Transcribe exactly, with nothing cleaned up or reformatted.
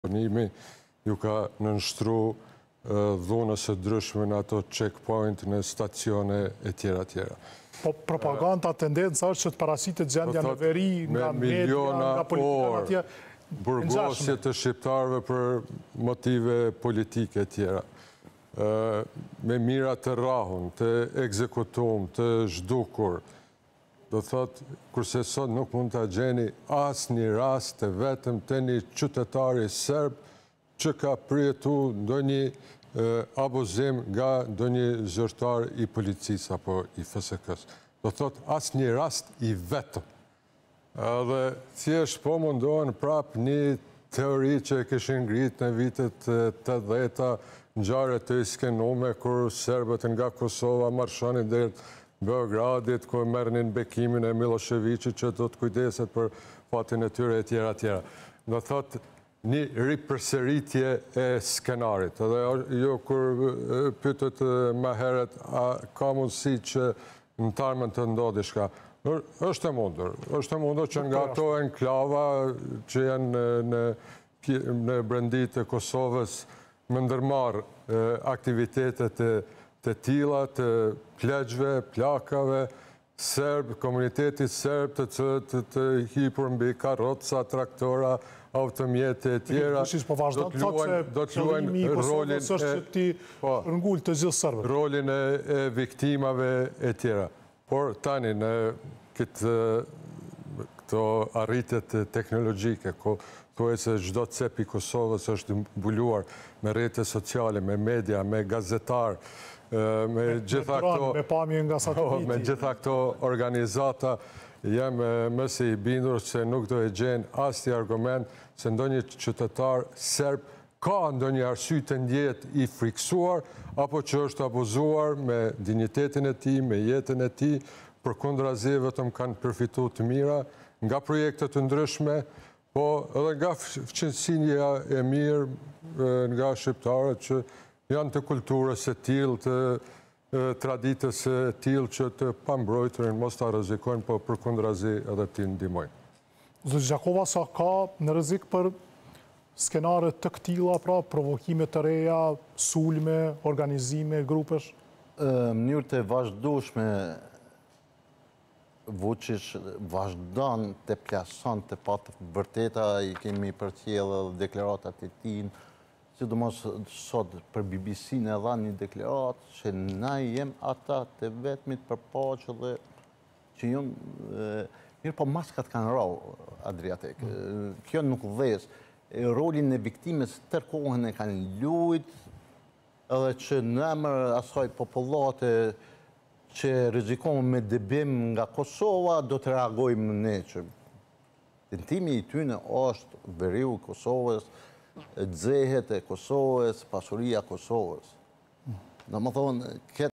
Nimi ju ka nënshtru dhunës së ndryshme në ato checkpoint në stacione e tjera tjera. Po propaganda tendenca është që të parasitet gjendja në veri nga media, nga politika atje. Burgosje të shqiptarëve për motive politike tjera. Me mira të rrahun, të ekzekutum, të zhdukur. Do thot, kurse sot nuk mund të gjeni asë një rast të vetëm të një qytetari serb që ka përjetu ndo një abuzim nga ndo një zyrtar i policisë apo i F S K-s. Do thot, asë një rast i vetëm. Dhe thjesht po mundohen prap një teori që e kishin ngrit në vitet të dheta ngjarje të iskenume, kur serbët nga Kosova marshonin deri Beogradit, ku merrnin bekimin e Miloševićit që do të kujdeset për fatin e tyre e tjera tjera. Do thot, një ripërsëritje e skenarit. Edhe jo kur pyetët më herët, a ka mundësi që në tarmën të ndodhi shka? Është e mundur. Është e mundur që nga ato enklava që janë në brendit të Kosovës më ndërmarë aktivitetet të tilla, të plegjve, plakave, serb, komunitetit serb të cilët të hipur mbi karroca, traktora, automjete e tjera. Po vazhdo të thotë se qëllimi i Kosovës është që ti rëngull të gjithë serbët. Rolin e viktimave e tjera. Por tani në këto arritjet teknologjike, ku thuaj se çdo cep i Kosovës është mbuluar me rrjete sociale, me media, me gazetar, me gjitha këto me pamje nga sateliti. Me gjitha këto organizata, jam mëse i bindur se nuk do e gjen asnjë argument se ndonjë qytetar serb ka ndonjë arsye të ndjehet i friksuar apo që është abuzuar me dinjitetin e tij, me jetën e tij, përkundrazi vetëm kanë përfituar të mira nga projekte të ndryshme, po edhe nga fqinësia e mirë nga shqiptarët që janë të kulturës e tillë, të traditës e tillë që të pambrojturin mos ta rrezikojnë, po përkundrazi edhe ti ndihmojnë. Zoti Gjakova, sa ka në rrezik për skenare të këtilla, pra provokime të reja, sulme, organizime, grupesh? Në mënyrë të vazhdueshme Vučić vazhdon të plason të pa të vërteta, i kemi përcjellë deklaratat e tij, sidomos sot për B B C në dha një deklarat që na jem ata të vetmit përpaqë dhe që jonë mirë, po maskat kanë rau, Adriatik. Kjo nuk vdes. Rolin e viktimes tërkohën e kanë lujt, edhe që në emër asaj popullate që rrezikojnë me dëbim nga Kosova, do të reagojmë ne që tentimi i tyre është veriu i Kosovës, xehet e Kosovës, pasuria e Kosovës. Domethënë,